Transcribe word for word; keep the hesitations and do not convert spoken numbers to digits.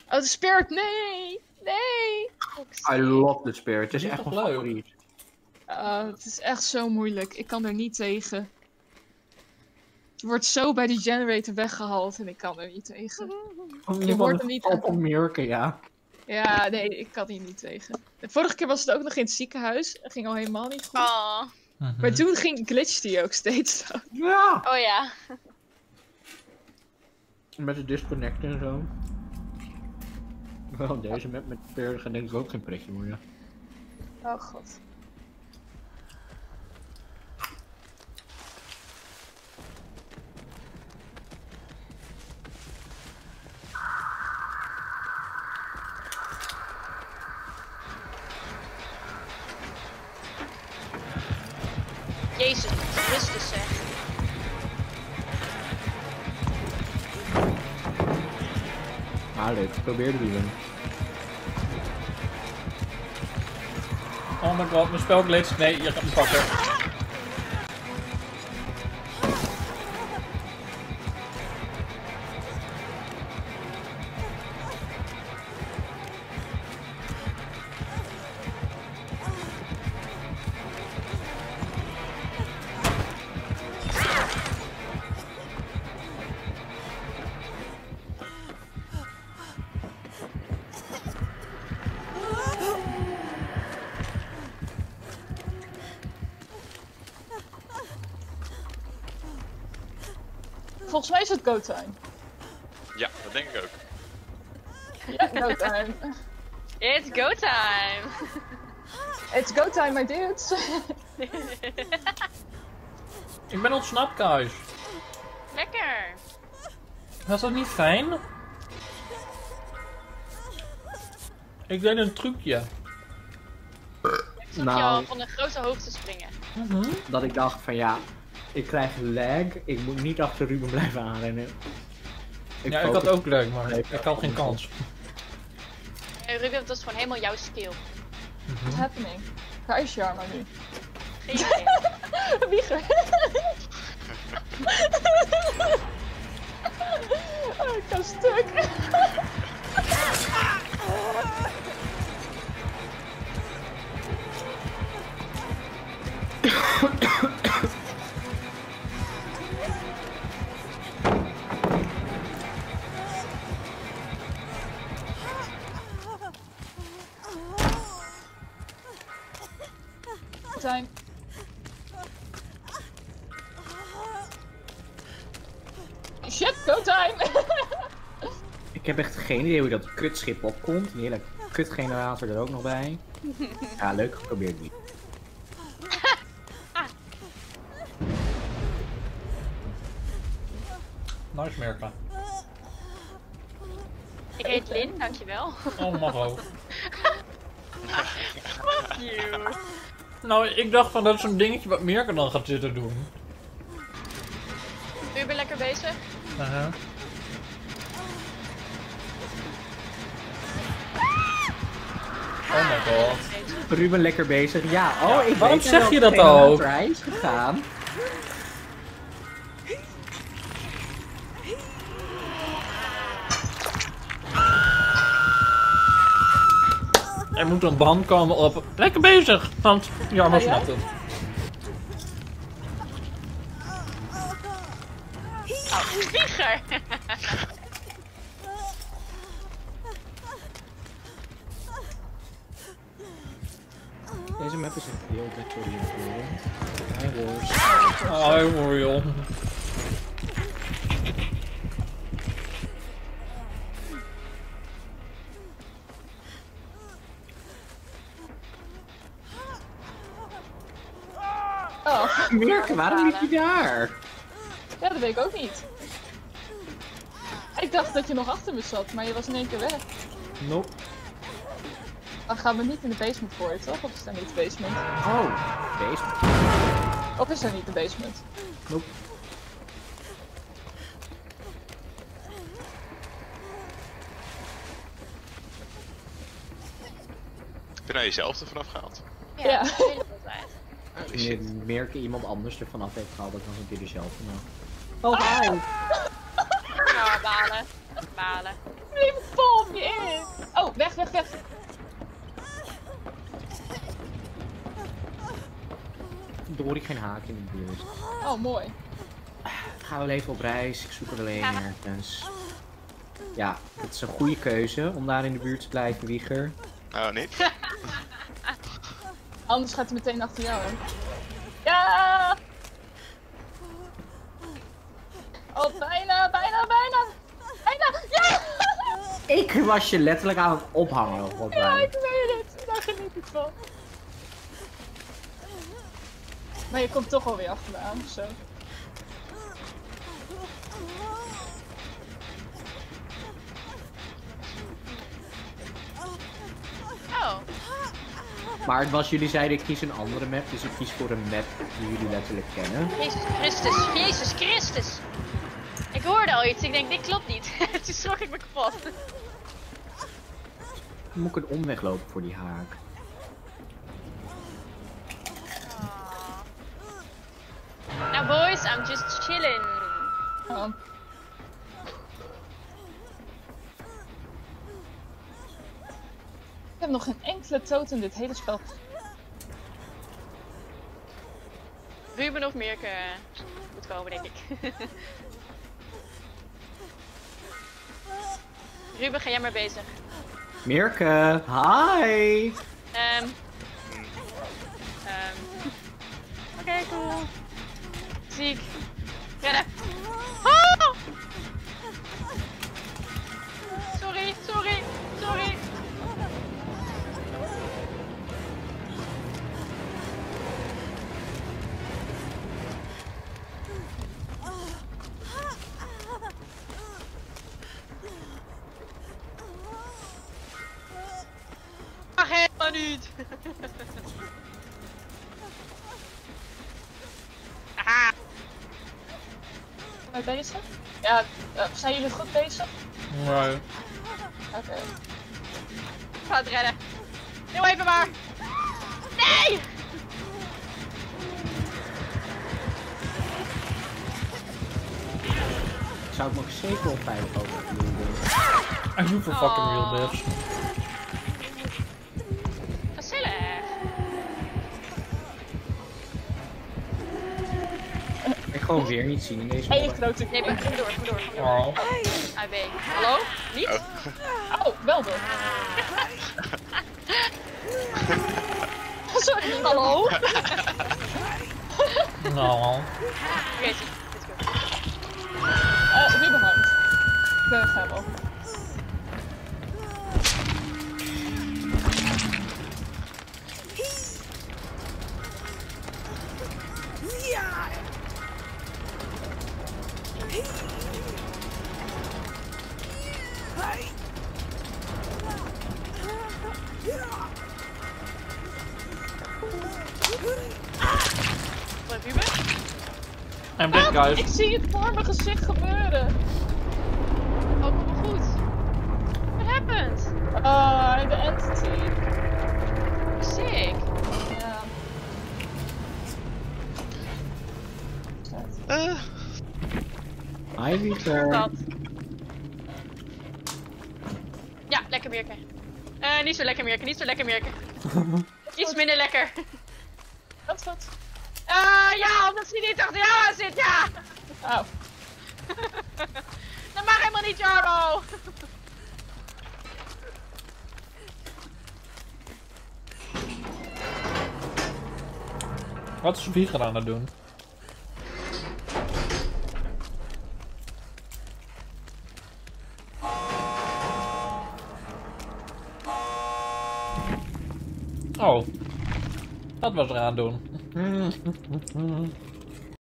Oh, de spirit, nee! Nee! I love the spirit. Het is Die is echt toch mijn leuk? favoriet. Uh, het is echt zo moeilijk. Ik kan er niet tegen. Je wordt zo bij die generator weggehaald en ik kan er niet tegen. Oh, Je hoort hem niet op aan. om Mirke, ja. Ja, nee, ik kan hier niet tegen. De vorige keer was het ook nog in het ziekenhuis. Het ging al helemaal niet goed. Oh. Mhm. Maar toen ging glitchte die ook steeds zo. Ja! Oh ja. Met het disconnecten en zo. Wel, deze map met spirit gaat denk ik ook geen pretje worden. Oh god. Jezus Christus zeg. Ah, leuk. Probeer de wielen. Oh my god, mijn spel glitcht. Nee, je gaat me pakken. Volgens mij is het go time. Ja, dat denk ik ook. Ja, go time. It's go time. It's go time, my dudes. Ik ben ontsnapt, guys. Lekker. Was dat niet fijn? Ik deed een trucje. Toen Nou. je al van een grote hoogte springen. Mhm. Dat ik dacht van ja, ik krijg lag. Ik moet niet achter Ruben blijven aanrennen. Ik Ja, ik had focus- ook leuk, maar ik had geen kans. Hey, Ruben, dat is gewoon helemaal jouw skill. What's happening? Waar is Jarma nu? Geen idee. Wieger. Oh, ik ga stuk. Time. Shit, go time! Ik heb echt geen idee hoe dat kutschip opkomt. Een hele kutgenerator er ook nog bij. Ja, leuk geprobeerd niet. Nice, Merka. Ik heet Lin, dankjewel. Oh, mag ook. Fuck you. Nou, ik dacht van dat is zo'n dingetje wat Merka dan gaat zitten doen. Ruben, lekker bezig? Uh-huh. Oh my god. Ruben lekker bezig. Ja, oh, Ja, ik waarom weet zeg wel je dat degene ook? naar Hij is gegaan. Er moet een band komen op. Lekker bezig! Want ja, maar Ah, ja? snapt het. Oh, vlieger! Deze map is echt heel Victorian geworden. Hi Wars. Hi, Oriol. Oh, Mirke, waarom liep je daar? ja, dat weet ik ook niet. Ik dacht dat je nog achter me zat, maar je was in één keer weg. Nope. Dan gaan we niet in de basement voor je, toch? Of is daar niet de basement? Oh, deze. Of is er niet de basement? Nope. Heb je nou jezelf er vanaf gehaald? Ja, Ja. de hele tijd. Holy Wanneer shit. Mirke iemand anders ervan af heeft gehaald, dan zit hij er zelf vanaf. Oh, hi! Nou, balen. Balen. Nee, val me in! Weg, weg, weg. Dorie geen haak in de buurt. Oh, mooi. Gaan we wel even op reis. Ik zoek er alleen ergens. Ja, het is een goede keuze om daar in de buurt te blijven, Wieger. Oh, niet? Anders gaat hij meteen achter jou. Hè. Ja! Oh, bijna, bijna, bijna. Bijna, ja! Ik was je letterlijk aan het ophangen. Volgens Ja, mij. ik weet het. Daar geniet ik van. Maar je komt toch alweer achter me aan, zo. Oh. Maar het was, jullie zeiden ik kies een andere map, dus ik kies voor een map die jullie letterlijk kennen. Jezus Christus, Jezus Christus. Ik hoorde al iets, ik denk dit klopt niet. Toen schrok ik me kapot. Dan moet ik een omweg lopen voor die haak. Nou boys, I'm just chilling. Oh. Ik heb nog geen enkele totem in dit hele spel. Ruben of Mirke moet komen, denk ik. Ruben, ga jij maar bezig. Mirke, hi! Ehm. Ehm. Oké, cool. Ziek. Rennen. Oh! Sorry, sorry, sorry. Mag helemaal niet. Aha. Zijn we bezig? Ja, uh, zijn jullie goed bezig? Nee. Oké. Okay. Ik ga het redden. Heel even maar. Nee! Zou ik nog zeker wel veilig over doen? I'm you for fucking real, bitch. Gezellig. Ik gewoon weer niet zien in deze Hele map. grote. Nee, maar kom door, kom door, kom door. Oh. A B. Hallo? Niet? Oh. Oh, wel door. Sorry, Hallo? Oké, No. let's go. Uh, Ruben houdt. Daar gaan we. Wat, Ruben? I'm dead, Ah, ik guys. zie het voor mijn gezicht gebeuren. Oh, kom maar goed. What happened? Ah, de entity. Sick. Ja. Uh, Hi Wieger. Dat. Ja, lekker Mirke. Eh, niet zo lekker Mirke, niet zo lekker Mirke. Iets minder lekker. Dat is goed. Eh, ja, omdat ze niet achter jou aan zit, ja! Oh. Dat mag helemaal niet, Jarbo! Wat is Vieger aan het doen? Oh. Dat was er aan het doen.